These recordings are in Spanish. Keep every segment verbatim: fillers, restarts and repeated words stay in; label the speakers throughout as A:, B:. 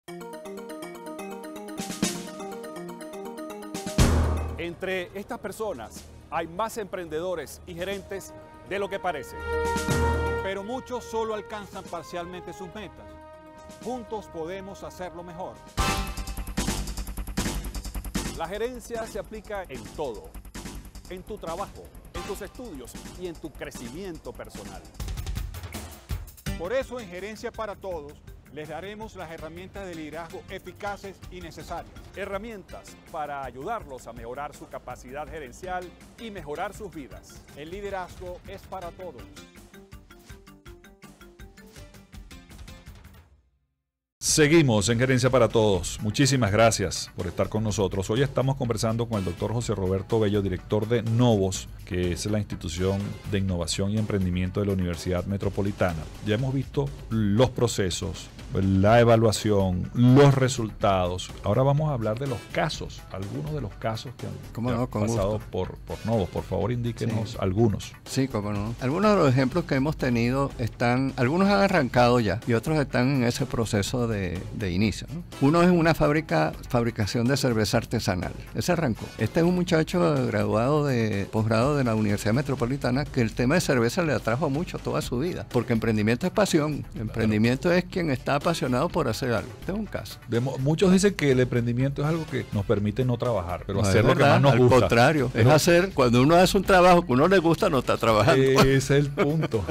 A: Entre estas personas hay más emprendedores y gerentes de lo que parece.
B: Pero muchos solo alcanzan parcialmente sus metas. Juntos podemos hacerlo mejor.
A: La gerencia se aplica en todo, en tu trabajo, en tus estudios y en tu crecimiento personal.
B: Por eso en Gerencia para Todos les daremos las herramientas de liderazgo eficaces y necesarias.
A: Herramientas para ayudarlos a mejorar su capacidad gerencial y mejorar sus vidas.
B: El liderazgo es para todos.
C: Seguimos en Gerencia para Todos. Muchísimas gracias por estar con nosotros. Hoy estamos conversando con el doctor José Roberto Bello, director de Novos, que es la institución de innovación y emprendimiento de la Universidad Metropolitana. Ya hemos visto los procesos, la evaluación, los resultados. Ahora vamos a hablar de los casos, algunos de los casos que han,
D: ¿Cómo
C: que
D: no?
C: han
D: Con
C: pasado
D: gusto.
C: por, por Novos. Por favor, indíquenos
D: Sí.
C: algunos.
D: Sí, cómo no. Algunos de los ejemplos que hemos tenido están, algunos han arrancado ya y otros están en ese proceso de, de inicio, ¿no? Uno es una fábrica, fabricación de cerveza artesanal. Ese arrancó. Este es un muchacho graduado de posgrado de la Universidad Metropolitana que el tema de cerveza le atrajo mucho toda su vida, porque emprendimiento es pasión. Emprendimiento es quien está apasionado por hacer algo. Este es un caso.
C: De mo- muchos dicen que el emprendimiento es algo que nos permite no trabajar, pero
D: No,
C: hacer
D: es
C: lo que
D: verdad,
C: más nos
D: al
C: gusta.
D: contrario,
C: Pero-
D: es hacer, cuando uno hace un trabajo que uno le gusta, no está trabajando.
C: Ese es el punto.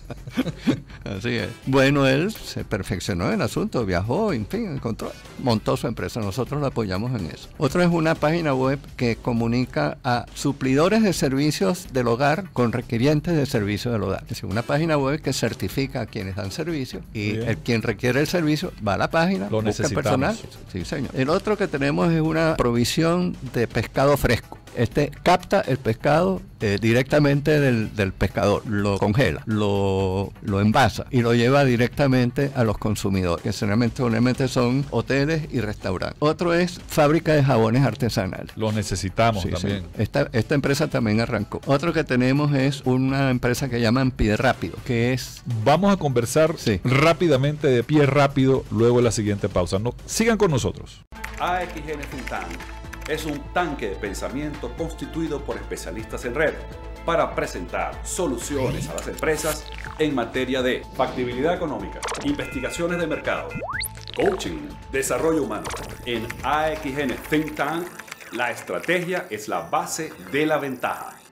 D: Así es. Bueno, él se perfeccionó en el asunto, viajó, en fin, encontró, montó su empresa. Nosotros lo apoyamos en eso. Otro es una página web que comunica a suplidores de servicios del hogar con requirientes de servicios del hogar. Es decir, una página web que certifica a quienes dan servicio y
C: Bien.
D: el quien requiere el servicio va a la página,
C: Lo
D: busca el
C: necesitamos.
D: personal. Sí, señor. El otro que tenemos es una provisión de pescado fresco. Este capta el pescado eh, directamente del, del pescador, lo congela, lo, lo envasa y lo lleva directamente a los consumidores, que generalmente, generalmente son hoteles y restaurantes. Otro es fábrica de jabones artesanales.
C: Lo necesitamos
D: Sí,
C: también.
D: sí. Esta, esta empresa también arrancó. Otro que tenemos es una empresa que llaman Pide Rápido, que es...
C: Vamos a conversar
D: Sí.
C: rápidamente de pie rápido luego de la siguiente pausa. No, sigan con nosotros.
A: A X N Think Tank es un tanque de pensamiento constituido por especialistas en red para presentar soluciones a las empresas en materia de factibilidad económica, investigaciones de mercado, coaching, desarrollo humano. En A X N Think Tank, la estrategia es la base de la ventaja.